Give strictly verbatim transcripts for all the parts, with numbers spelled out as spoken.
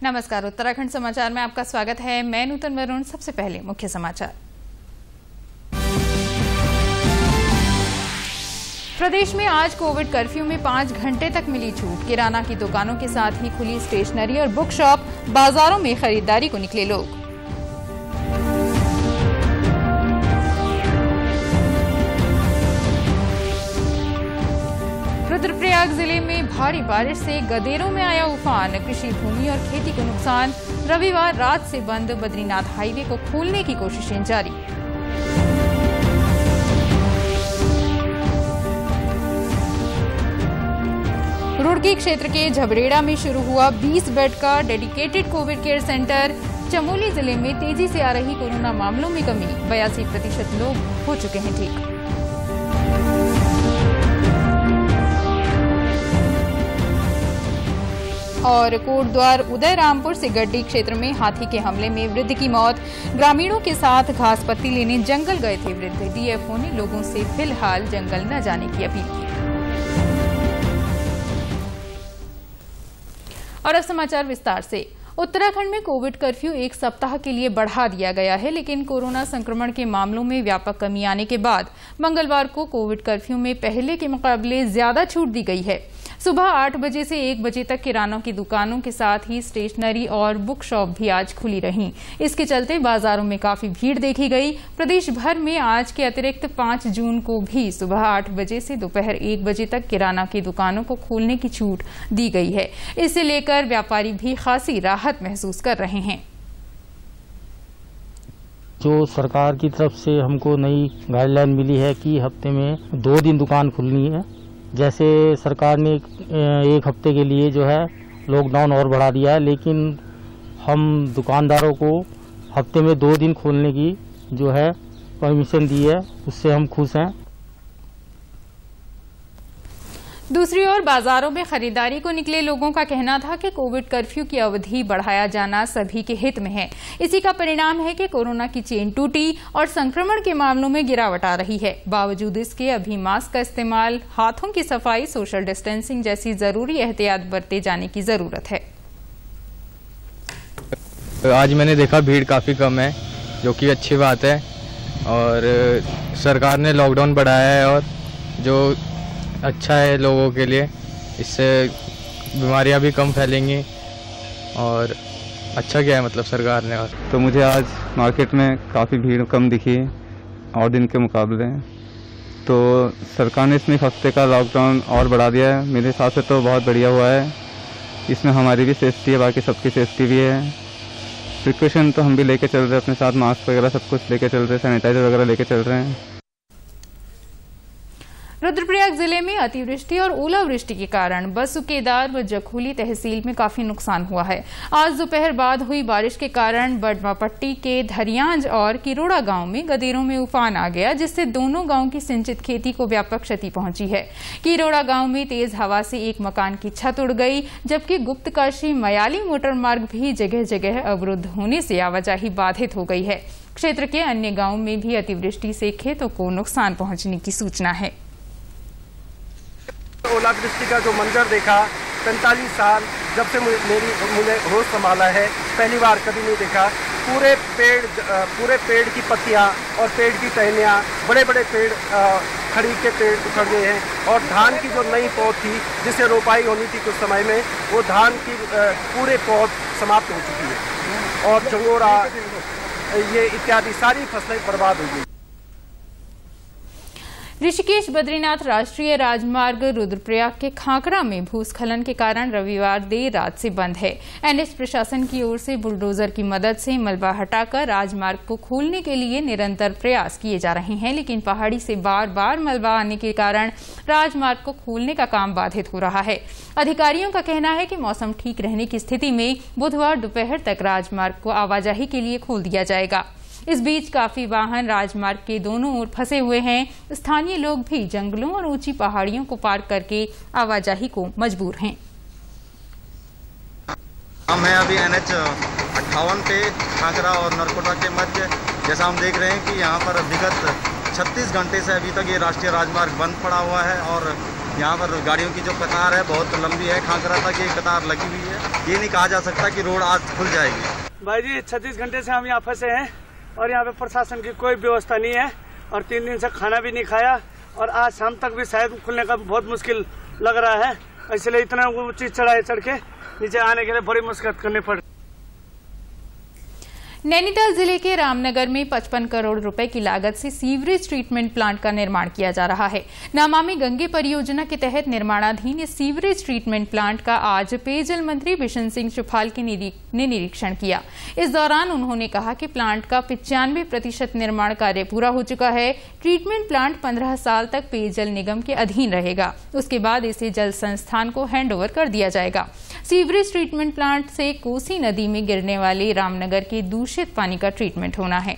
नमस्कार, उत्तराखंड समाचार में आपका स्वागत है। मैं नूतन वरुण। सबसे पहले मुख्य समाचार। प्रदेश में आज कोविड कर्फ्यू में पाँच घंटे तक मिली छूट। किराना की दुकानों के साथ ही खुली स्टेशनरी और बुक शॉप। बाजारों में खरीदारी को निकले लोग। रुद्रप्रयाग जिले में भारी बारिश से गदेरों में आया उफान। कृषि भूमि और खेती को नुकसान। रविवार रात से बंद बद्रीनाथ हाईवे को खोलने की कोशिशें जारी। रुड़की क्षेत्र के झबरेड़ा में शुरू हुआ बीस बेड का dedicated covid care centre. Chamoli जिले में तेजी से आ रही कोरोना मामलों में कमी। बयासी प्रतिशत लोग हो चुके हैं ठीक। और कोटद्वार उदयरामपुर से गड्डी क्षेत्र में हाथी के हमले में वृद्ध की मौत। ग्रामीणों के साथ घास पत्ती लेने जंगल गए थे वृद्ध। डीएफओ ने लोगों से फिलहाल जंगल न जाने की अपील की। और अब समाचार विस्तार से। उत्तराखंड में कोविड कर्फ्यू एक सप्ताह के लिए बढ़ा दिया गया है, लेकिन कोरोना संक्रमण के मामलों में व्यापक कमी आने के बाद मंगलवार को कोविड कर्फ्यू में पहले के मुकाबले ज्यादा छूट दी गई है। सुबह आठ बजे से एक बजे तक किरानों की दुकानों के साथ ही स्टेशनरी और बुक शॉप भी आज खुली रहीं। इसके चलते बाजारों में काफी भीड़ देखी गई। प्रदेश भर में आज के अतिरिक्त पाँच जून को भी सुबह आठ बजे से दोपहर एक बजे तक किराना की दुकानों को खोलने की छूट दी गई है। इसे लेकर व्यापारी भी खासी राहत महसूस कर रहे हैं। जो सरकार की तरफ से हमको नई गाइडलाइन मिली है कि हफ्ते में दो दिन दुकान खुलनी है। जैसे सरकार ने एक हफ्ते के लिए जो है लॉकडाउन और बढ़ा दिया है, लेकिन हम दुकानदारों को हफ्ते में दो दिन खोलने की जो है परमिशन दी है, उससे हम खुश हैं। दूसरी ओर बाजारों में खरीदारी को निकले लोगों का कहना था कि कोविड कर्फ्यू की अवधि बढ़ाया जाना सभी के हित में है। इसी का परिणाम है कि कोरोना की चेन टूटी और संक्रमण के मामलों में गिरावट आ रही है। बावजूद इसके अभी मास्क का इस्तेमाल, हाथों की सफाई, सोशल डिस्टेंसिंग जैसी जरूरी एहतियात बरते जाने की जरूरत है। आज मैंने देखा भीड़ काफी कम है, जो कि अच्छी बात है। और सरकार ने लॉकडाउन बढ़ाया है और जो अच्छा है लोगों के लिए, इससे बीमारियां भी कम फैलेंगी और अच्छा किया है मतलब सरकार ने। और तो मुझे आज मार्केट में काफ़ी भीड़ कम दिखी और दिन के मुकाबले। तो सरकार ने इसमें एक हफ्ते का लॉकडाउन और बढ़ा दिया है। मेरे हिसाब से तो बहुत बढ़िया हुआ है। इसमें हमारी भी सेफ्टी है, बाकी सबकी सेफ्टी भी है। प्रिकॉशन तो हम भी लेके चल रहे हैं अपने साथ, मास्क वगैरह सब कुछ लेके चल रहे हैं, सैनिटाइजर वगैरह लेके चल रहे हैं। रुद्रप्रयाग जिले में अतिवृष्टि और ओलावृष्टि के कारण बसुकेदार व जखोली तहसील में काफी नुकसान हुआ है। आज दोपहर बाद हुई बारिश के कारण बडवापट्टी के धरियांज और किरोड़ा गांव में गदेरों में उफान आ गया, जिससे दोनों गांव की सिंचित खेती को व्यापक क्षति पहुंची है। किरोड़ा गांव में तेज हवा से एक मकान की छत उड़ गई, जबकि गुप्तकाशी मयाली मोटर मार्ग भी जगह जगह अवरुद्ध होने से आवाजाही बाधित हो गई है। क्षेत्र के अन्य गाँव में भी अतिवृष्टि से खेतों को नुकसान पहुंचने की सूचना है। ओलावृष्टि का जो मंजर देखा, पैंतालीस साल जब से मेरी मुझे होश संभाला है, पहली बार कभी नहीं देखा। पूरे पेड़ पूरे पेड़ की पत्तियां और पेड़ की टहनियां, बड़े बड़े पेड़, खड़ी के पेड़ उखड़ गए हैं। और धान की जो नई पौध थी जिसे रोपाई होनी थी कुछ समय में, वो धान की पूरे पौध समाप्त हो चुकी है। और झंगोरा ये इत्यादि सारी फसलें बर्बाद हो गई। ऋषिकेश बद्रीनाथ राष्ट्रीय राजमार्ग रुद्रप्रयाग के खाकरा में भूस्खलन के कारण रविवार देर रात से बंद है। एनएच प्रशासन की ओर से बुलडोजर की मदद से मलबा हटाकर राजमार्ग को खोलने के लिए निरंतर प्रयास किए जा रहे हैं, लेकिन पहाड़ी से बार बार मलबा आने के कारण राजमार्ग को खोलने का काम बाधित हो रहा है। अधिकारियों का कहना है कि मौसम ठीक रहने की स्थिति में बुधवार दोपहर तक राजमार्ग को आवाजाही के लिए खोल दिया जाएगा। इस बीच काफी वाहन राजमार्ग के दोनों ओर फंसे हुए हैं। स्थानीय लोग भी जंगलों और ऊंची पहाड़ियों को पार करके आवाजाही को मजबूर हैं। हम हैं अभी एन एच अट्ठावन पे खाकरा और नरकोटा के मध्य। जैसा हम देख रहे हैं कि यहाँ पर विगत छत्तीस घंटे से अभी तक ये राष्ट्रीय राजमार्ग बंद पड़ा हुआ है और यहाँ पर गाड़ियों की जो कतार है बहुत लंबी है, खाकरा तक ये कतार लगी हुई है। ये नहीं कहा जा सकता कि रोड आज खुल जाएगी। भाई जी छत्तीस घंटे से हम यहाँ फंसे हैं और यहाँ पे प्रशासन की कोई व्यवस्था नहीं है और तीन दिन से खाना भी नहीं खाया और आज शाम तक भी शायद खुलने का बहुत मुश्किल लग रहा है। इसलिए इतना ऊंची चढ़ाई चढ़ के नीचे आने के लिए बड़ी मुश्किल करनी पड़ रही। नैनीताल जिले के रामनगर में पचपन करोड़ रुपए की लागत से सीवरेज ट्रीटमेंट प्लांट का निर्माण किया जा रहा है। नमामि गंगे परियोजना के तहत निर्माणाधीन इस सीवरेज ट्रीटमेंट प्लांट का आज पेयजल मंत्री बिशन सिंह चुफाल ने निरीक्षण किया। इस दौरान उन्होंने कहा कि प्लांट का पिचानवे प्रतिशत निर्माण कार्य पूरा हो चुका है। ट्रीटमेंट प्लांट पंद्रह साल तक पेयजल निगम के अधीन रहेगा। उसके बाद इसे जल संस्थान को हैंडओवर कर दिया जाएगा। सीवरेज ट्रीटमेंट प्लांट से कोसी नदी में गिरने वाले रामनगर के दूषित पानी का ट्रीटमेंट होना है।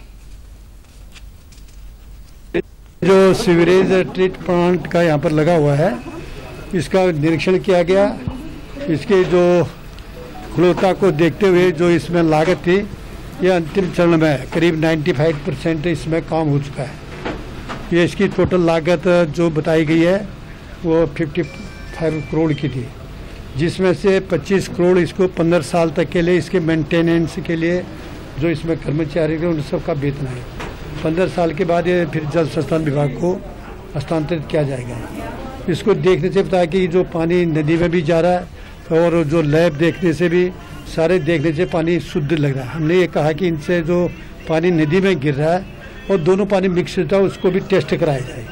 जो सीवरेज ट्रीट प्लांट का यहाँ पर लगा हुआ है, इसका निरीक्षण किया गया। इसके जो गुणवत्ता को देखते हुए जो इसमें लागत थी, ये अंतिम चरण में करीब पचानवे परसेंट इसमें काम हो चुका है। ये इसकी टोटल लागत जो बताई गई है वो पचपन करोड़ की थी, जिसमें से पच्चीस करोड़ इसको पंद्रह साल तक के लिए इसके मेंटेनेंस के लिए जो इसमें कर्मचारी हैं उन सबका वेतन है। पंद्रह साल के बाद ये फिर जल संस्थान विभाग को हस्तांतरित किया जाएगा। इसको देखने से पता है कि जो पानी नदी में भी जा रहा है और जो लैब देखने से भी सारे देखने से पानी शुद्ध लग रहा है। हमने ये कहा कि इनसे जो पानी नदी में गिर रहा है और दोनों पानी मिक्स होता है उसको भी टेस्ट कराया जाए।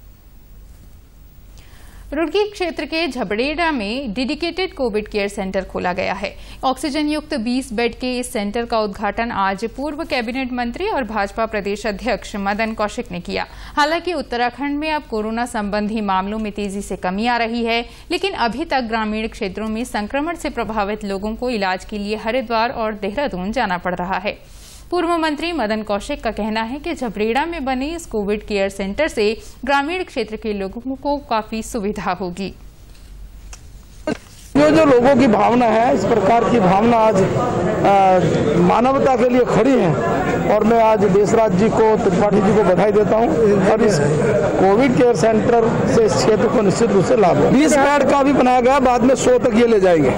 रुड़की क्षेत्र के झबड़ेड़ा में डेडिकेटेड कोविड केयर सेंटर खोला गया है। ऑक्सीजन युक्त बीस बेड के इस सेंटर का उद्घाटन आज पूर्व कैबिनेट मंत्री और भाजपा प्रदेश अध्यक्ष मदन कौशिक ने किया। हालांकि उत्तराखंड में अब कोरोना संबंधी मामलों में तेजी से कमी आ रही है, लेकिन अभी तक ग्रामीण क्षेत्रों में संक्रमण से प्रभावित लोगों को इलाज के लिए हरिद्वार और देहरादून जाना पड़ रहा है। पूर्व मंत्री मदन कौशिक का कहना है कि झबरेड़ा में बने इस कोविड केयर सेंटर से ग्रामीण क्षेत्र के लोगों को काफी सुविधा होगी। जो जो लोगों की भावना है, इस प्रकार की भावना आज आ, मानवता के लिए खड़ी है और मैं आज देशराज जी को, त्रिपाठी जी को बधाई देता हूं। और इस कोविड केयर सेंटर से इस क्षेत्र को निश्चित रूप से लाभ है। बीस बेड का भी बनाया गया, बाद में सौ तक ये ले जाएंगे।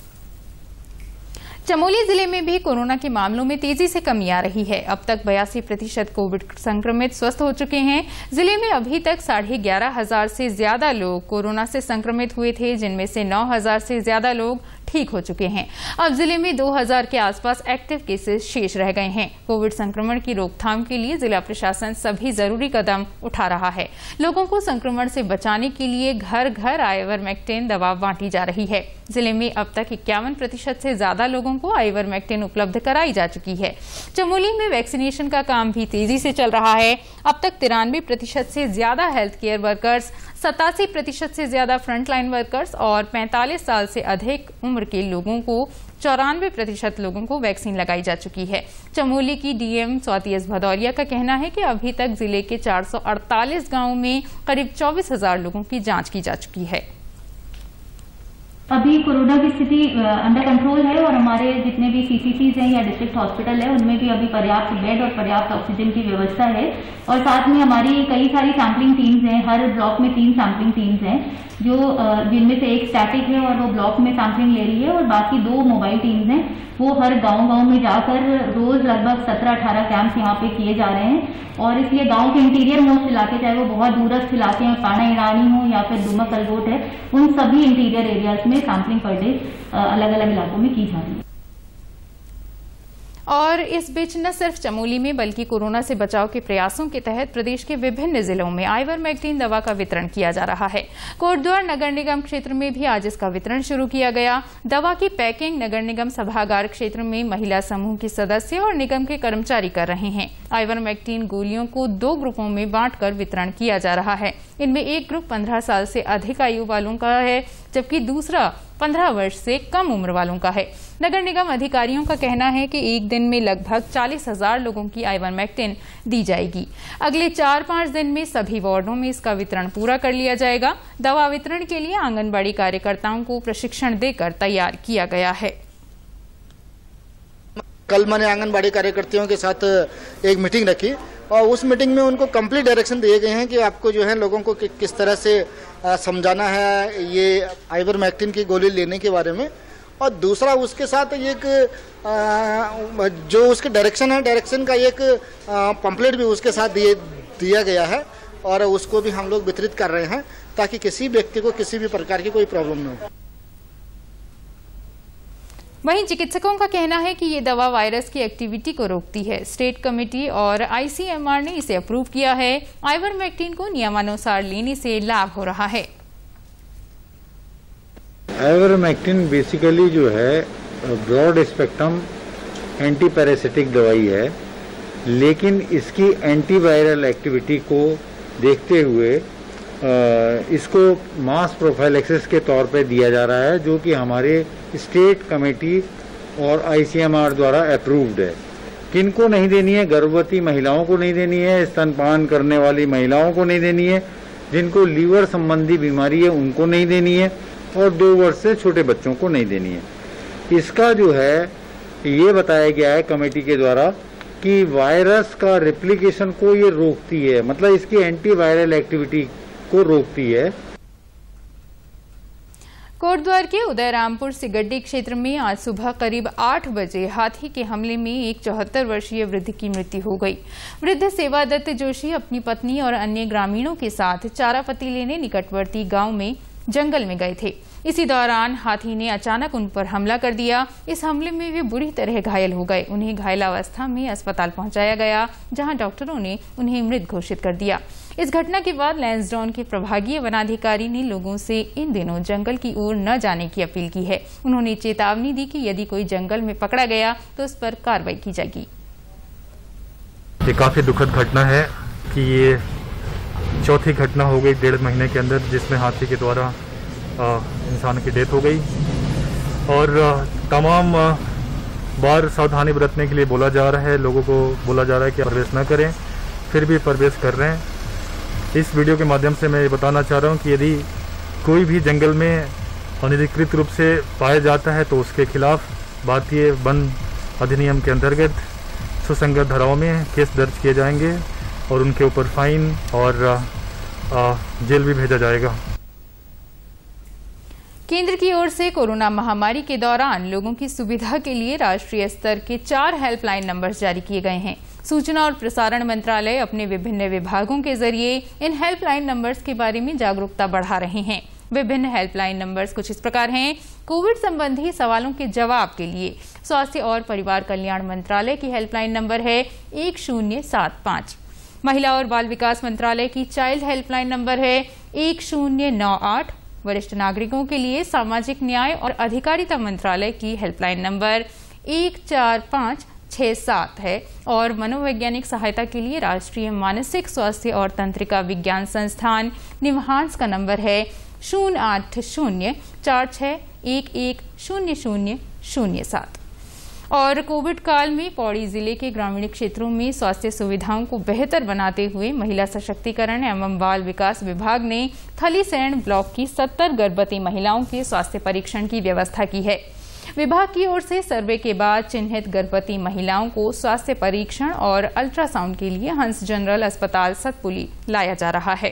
चमोली जिले में भी कोरोना के मामलों में तेजी से कमी आ रही है। अब तक बयासी प्रतिशत कोविड संक्रमित स्वस्थ हो चुके हैं। जिले में अभी तक साढ़े ग्यारह हजार से ज्यादा लोग कोरोना से संक्रमित हुए थे, जिनमें से नौ हजार से ज्यादा लोग ठीक हो चुके हैं। अब जिले में दो हजार के आसपास एक्टिव केसेस शेष रह गए हैं। कोविड संक्रमण की रोकथाम के लिए जिला प्रशासन सभी जरूरी कदम उठा रहा है। लोगों को संक्रमण से बचाने के लिए घर घर आइवरमेक्टिन दवा बांटी जा रही है। जिले में अब तक इक्यावन प्रतिशत से ज्यादा लोगों को आइवरमेक्टिन उपलब्ध कराई जा चुकी है। चमोली में वैक्सीनेशन का काम भी तेजी से चल रहा है। अब तक तिरानवे प्रतिशत से ज्यादा हेल्थ केयर वर्कर्स, सतासी प्रतिशत से ज्यादा फ्रंटलाइन वर्कर्स और पैंतालीस साल से अधिक उम्र के लोगों को चौरानवे प्रतिशत लोगों को वैक्सीन लगाई जा चुकी है। चमोली की डीएम स्वाति एस भदौरिया का कहना है कि अभी तक जिले के चार सौ अड़तालीस गांवों में करीब चौबीस हजार लोगों की जांच की जा चुकी है। अभी कोरोना की स्थिति अंडर कंट्रोल है और हमारे जितने भी सीसीसीज हैं या डिस्ट्रिक्ट हॉस्पिटल है उनमें भी अभी पर्याप्त बेड और पर्याप्त ऑक्सीजन की व्यवस्था है। और साथ में हमारी कई सारी सैंपलिंग टीम्स हैं। हर ब्लॉक में तीन सैंपलिंग टीम्स हैं, जो जिनमें से एक स्टैटिक है और वो ब्लॉक में सैंपलिंग ले रही है और बाकी दो मोबाइल टीम्स हैं, वो हर गांव गांव में जाकर रोज लगभग सत्रह अठारह कैंप्स यहाँ पे किए जा रहे हैं। और इसलिए गांव के इंटीरियर मोस्ट इलाके, चाहे वो बहुत दूरस्थ इलाके हैं, पाना ईरानी हो या फिर डुमक अलगोट है, उन सभी इंटीरियर एरियाज में सैंपलिंग पर डे अलग अलग इलाकों में की जा रही है। और इस बीच न सिर्फ चमोली में बल्कि कोरोना से बचाव के प्रयासों के तहत प्रदेश के विभिन्न जिलों में आइवरमेक्टिन दवा का वितरण किया जा रहा है। कोटद्वार नगर निगम क्षेत्र में भी आज इसका वितरण शुरू किया गया। दवा की पैकिंग नगर निगम सभागार क्षेत्र में महिला समूह की सदस्य और निगम के कर्मचारी कर रहे हैं। आइवरमेक्टिन गोलियों को दो ग्रुपों में बांटकर वितरण किया जा रहा है। इनमें एक ग्रुप पंद्रह साल से अधिक आयु वालों का है, जबकि दूसरा पंद्रह वर्ष से कम उम्र वालों का है। नगर निगम अधिकारियों का कहना है कि एक दिन में लगभग चालीस हजार लोगों की आइवरमेक्टिन दी जाएगी। अगले चार पांच दिन में सभी वार्डों में इसका वितरण पूरा कर लिया जाएगा। दवा वितरण के लिए आंगनबाड़ी कार्यकर्ताओं को प्रशिक्षण देकर तैयार किया गया है। कल मैंने आंगनबाड़ी कार्यकर्तियों के साथ एक मीटिंग रखी और उस मीटिंग में उनको कंप्लीट डायरेक्शन दिए गए हैं कि आपको जो है लोगों को कि, किस तरह से समझाना है ये आइवरमेक्टिन की गोली लेने के बारे में, और दूसरा उसके साथ एक जो उसके डायरेक्शन है, डायरेक्शन का एक पंपलेट भी उसके साथ दिए दिया गया है और उसको भी हम लोग वितरित कर रहे हैं ताकि किसी व्यक्ति को किसी भी प्रकार की कोई प्रॉब्लम न हो। वहीं चिकित्सकों का कहना है कि ये दवा वायरस की एक्टिविटी को रोकती है। स्टेट कमेटी और आईसीएमआर ने इसे अप्रूव किया है। आइवरमेक्टिन को नियमानुसार लेने से लाभ हो रहा है। आइवरमेक्टिन बेसिकली जो है ब्रॉड स्पेक्ट्रम एंटी पैरासिटिक दवाई है, लेकिन इसकी एंटीवायरल एक्टिविटी को देखते हुए इसको मास प्रोफाइलैक्सिस के तौर पे दिया जा रहा है, जो कि हमारे स्टेट कमेटी और आईसीएमआर द्वारा अप्रूव्ड है। किनको नहीं देनी है? गर्भवती महिलाओं को नहीं देनी है, स्तनपान करने वाली महिलाओं को नहीं देनी है, जिनको लीवर संबंधी बीमारी है उनको नहीं देनी है, और दो वर्ष से छोटे बच्चों को नहीं देनी है। इसका जो है ये बताया गया है कमेटी के द्वारा कि वायरस का रेप्लिकेशन को ये रोकती है, मतलब इसकी एंटीवायरल एक्टिविटी को रोकती है। कोटद्वार के उदयरामपुर सिगड्डी क्षेत्र में आज सुबह करीब आठ बजे हाथी के हमले में एक चौहत्तर वर्षीय वृद्ध की मृत्यु हो गई। वृद्ध सेवादत्त जोशी अपनी पत्नी और अन्य ग्रामीणों के साथ चारापत्ती लेने निकटवर्ती गांव में जंगल में गए थे। इसी दौरान हाथी ने अचानक उन पर हमला कर दिया। इस हमले में वे बुरी तरह घायल हो गए। उन्हें घायलावस्था में अस्पताल पहुंचाया गया, जहां डॉक्टरों ने उन्हें मृत घोषित कर दिया। इस घटना के बाद लैंसडाउन के प्रभागीय वनाधिकारी ने लोगों से इन दिनों जंगल की ओर न जाने की अपील की है। उन्होंने चेतावनी दी कि यदि कोई जंगल में पकड़ा गया तो उस पर कार्रवाई की जाएगी। ये काफी दुखद घटना है कि ये चौथी घटना हो गई डेढ़ महीने के अंदर, जिसमें हाथी के द्वारा इंसान की डेथ हो गई। और तमाम बार सावधानी बरतने के लिए बोला जा रहा है, लोगों को बोला जा रहा है कि प्रवेश न करें, फिर भी प्रवेश कर रहे हैं। इस वीडियो के माध्यम से मैं ये बताना चाह रहा हूँ कि यदि कोई भी जंगल में अनधिकृत रूप से पाया जाता है तो उसके खिलाफ भारतीय वन अधिनियम के अंतर्गत सुसंगत धाराओं में केस दर्ज किए जाएंगे और उनके ऊपर फाइन और आ, जेल भी भेजा जाएगा। केंद्र की ओर से कोरोना महामारी के दौरान लोगों की सुविधा के लिए राष्ट्रीय स्तर के चार हेल्पलाइन नंबर्स जारी किए गए हैं। सूचना और प्रसारण मंत्रालय अपने विभिन्न विभागों के जरिए इन हेल्पलाइन नंबर्स के बारे में जागरूकता बढ़ा रहे हैं। विभिन्न हेल्पलाइन नंबर्स कुछ इस प्रकार हैं। कोविड संबंधी सवालों के जवाब के लिए स्वास्थ्य और परिवार कल्याण मंत्रालय की हेल्पलाइन नंबर है एक शून्य सात पाँच। महिला और बाल विकास मंत्रालय की चाइल्ड हेल्पलाइन नंबर है एक शून्य नौ आठ। वरिष्ठ नागरिकों के लिए सामाजिक न्याय और अधिकारिता मंत्रालय की हेल्पलाइन नंबर एक चार पाँच छह सात है और मनोवैज्ञानिक सहायता के लिए राष्ट्रीय मानसिक स्वास्थ्य और तंत्रिका विज्ञान संस्थान निमहांस का नंबर है शून्य आठ शून्य चार छह एक एक शून्य शून्य शून्य सात। और कोविड काल में पौड़ी जिले के ग्रामीण क्षेत्रों में स्वास्थ्य सुविधाओं को बेहतर बनाते हुए महिला सशक्तिकरण एवं बाल विकास विभाग ने थलीसैंण ब्लॉक की सत्तर गर्भवती महिलाओं के स्वास्थ्य परीक्षण की व्यवस्था की है। विभाग की ओर से सर्वे के बाद चिन्हित गर्भवती महिलाओं को स्वास्थ्य परीक्षण और अल्ट्रासाउंड के लिए हंस जनरल अस्पताल सतपुली लाया जा रहा है।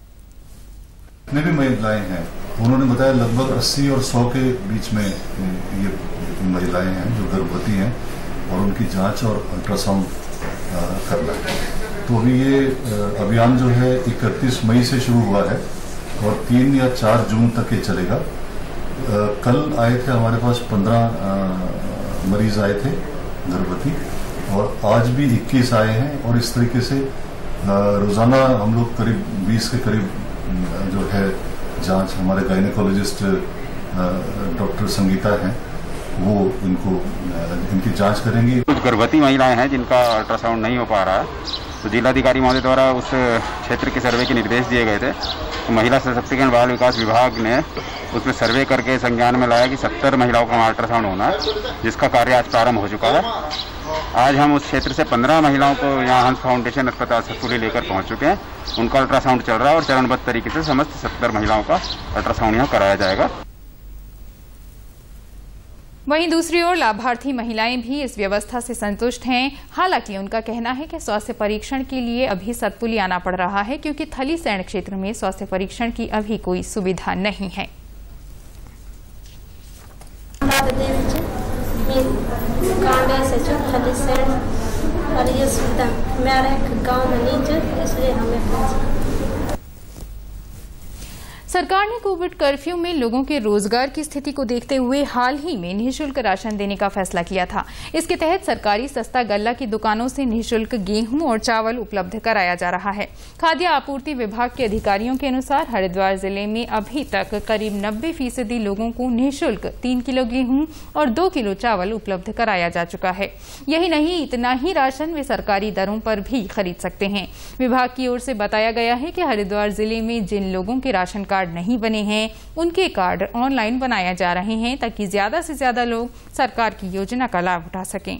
जितने भी महिलाएं हैं उन्होंने बताया लगभग अस्सी और सौ के बीच में ये महिलाएं हैं जो गर्भवती हैं और उनकी जांच और अल्ट्रासाउंड करना है। तो अभी ये अभियान जो है इकतीस मई से शुरू हुआ है और तीन या चार जून तक ये चलेगा। कल आए थे हमारे पास पंद्रह मरीज आए थे गर्भवती और आज भी इक्कीस आए हैं और इस तरीके से रोजाना हम लोग करीब बीस के करीब जो है जांच हमारे गायनेकोलॉजिस्ट डॉक्टर संगीता हैं वो इनको इनकी जांच करेंगी। कुछ गर्भवती महिलाएं हैं जिनका अल्ट्रासाउंड नहीं हो पा रहा है, तो जिलाधिकारी महोदय द्वारा उस क्षेत्र के सर्वे के निर्देश दिए गए थे। तो महिला सशक्तिकरण बाल विकास विभाग ने उसमें सर्वे करके संज्ञान में लाया कि सत्तर महिलाओं का अल्ट्रासाउंड होना है, जिसका कार्य आज प्रारंभ हो चुका है। आज हम उस क्षेत्र से पंद्रह महिलाओं को यहाँ हंस फाउंडेशन अस्पताल सतपुली लेकर पहुँच चुके हैं। उनका अल्ट्रासाउंड चल रहा है और चरणबद्ध तरीके से समस्त सत्तर महिलाओं का अल्ट्रासाउंड यहाँ कराया जाएगा। वहीं दूसरी ओर लाभार्थी महिलाएं भी इस व्यवस्था से संतुष्ट हैं। हालांकि उनका कहना है कि स्वास्थ्य परीक्षण के लिए अभी सतपुली आना पड़ रहा है क्योंकि थलीसैंण क्षेत्र में स्वास्थ्य परीक्षण की अभी कोई सुविधा नहीं है। और ये सुविधा हमारे गाँव में नहीं है, इसलिए हमें सरकार ने कोविड कर्फ्यू में लोगों के रोजगार की स्थिति को देखते हुए हाल ही में निःशुल्क राशन देने का फैसला किया था। इसके तहत सरकारी सस्ता गल्ला की दुकानों से निःशुल्क गेहूं और चावल उपलब्ध कराया जा रहा है। खाद्य आपूर्ति विभाग के अधिकारियों के अनुसार हरिद्वार जिले में अभी तक करीब नब्बे फीसदी लोगों को निःशुल्क तीन किलो गेहूं और दो किलो चावल उपलब्ध कराया जा चुका है। यही नहीं, इतना ही राशन वे सरकारी दरों पर भी खरीद सकते हैं। विभाग की ओर से बताया गया है कि हरिद्वार जिले में जिन लोगों के राशन कार्ड नहीं बने हैं उनके कार्ड ऑनलाइन बनाए जा रहे हैं ताकि ज्यादा से ज्यादा लोग सरकार की योजना का लाभ उठा सकें।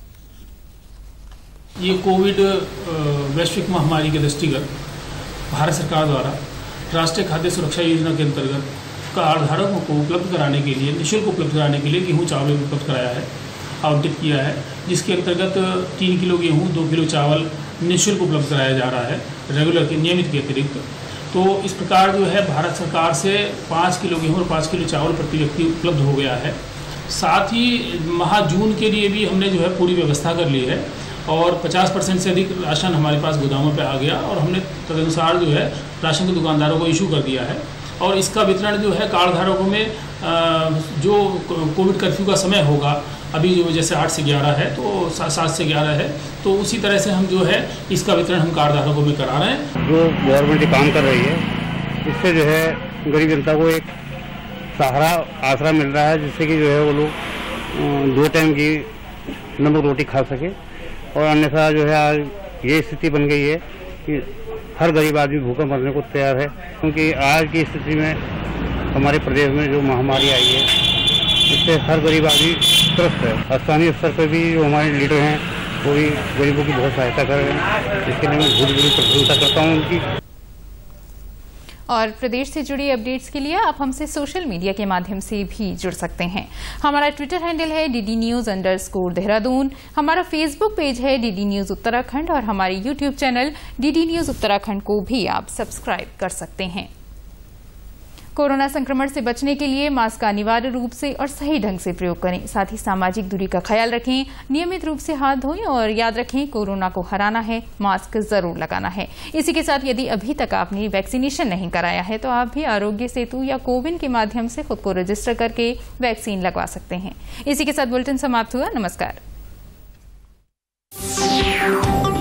ये कोविड वैश्विक महामारी के दृष्टिगत भारत सरकार द्वारा राष्ट्रीय खाद्य सुरक्षा योजना के अंतर्गत कार्ड धारकों को उपलब्ध कराने के लिए निःशुल्क उपलब्ध कराने के लिए गेहूं चावल उपलब्ध कराया है, आवंटित किया है, जिसके अंतर्गत तीन किलो गेहूं दो किलो चावल निःशुल्क उपलब्ध कराया जा रहा है रेगुलर के नियमित के अतिरिक्त। तो इस प्रकार जो है भारत सरकार से पाँच किलो गेहूँ और पाँच किलो चावल प्रति व्यक्ति उपलब्ध हो गया है। साथ ही माह जून के लिए भी हमने जो है पूरी व्यवस्था कर ली है और पचास परसेंट से अधिक राशन हमारे पास गोदामों पे आ गया और हमने तदनुसार जो है राशन के दुकानदारों को इशू कर दिया है। और इसका वितरण जो है कार्ड धारकों में जो कोविड कर्फ्यू का समय होगा, अभी जो जैसे आठ से ग्यारह है तो सात से ग्यारह है, तो उसी तरह से हम जो है इसका वितरण हम कार्ड धारकों में करा रहे हैं। जो गवर्नमेंट काम कर रही है इससे जो है गरीब जनता को एक सहारा आसरा मिल रहा है, जिससे कि जो है वो लोग दो टाइम की नमक रोटी खा सके। और अन्यथा जो है आज ये स्थिति बन गई है कि हर गरीब आदमी भूखा मरने को तैयार है, क्योंकि आज की स्थिति में हमारे प्रदेश में जो महामारी आई है इससे हर गरीब आदमी त्रस्त है। स्थानीय स्तर पर भी जो हमारे लीडर हैं वो भी गरीबों की बहुत सहायता कर रहे हैं, इसके लिए मैं बहुत बड़ी प्रशंसा करता हूँ उनकी। और प्रदेश से जुड़ी अपडेट्स के लिए आप हमसे सोशल मीडिया के माध्यम से भी जुड़ सकते हैं। हमारा ट्विटर हैंडल है DD news underscore Dehradun, हमारा फेसबुक पेज है डीडी न्यूज उत्तराखंड और हमारे YouTube channel DD news Uttarakhand को भी आप सब्सक्राइब कर सकते हैं। कोरोना संक्रमण से बचने के लिए मास्क का अनिवार्य रूप से और सही ढंग से प्रयोग करें। साथ ही सामाजिक दूरी का ख्याल रखें, नियमित रूप से हाथ धोएं और याद रखें कोरोना को हराना है, मास्क जरूर लगाना है। इसी के साथ यदि अभी तक आपने वैक्सीनेशन नहीं कराया है तो आप भी आरोग्य सेतु या कोविन के माध्यम से खुद को रजिस्टर करके वैक्सीन लगवा सकते हैं। इसी के साथ बुलेटिन समाप्त हुआ। नमस्कार।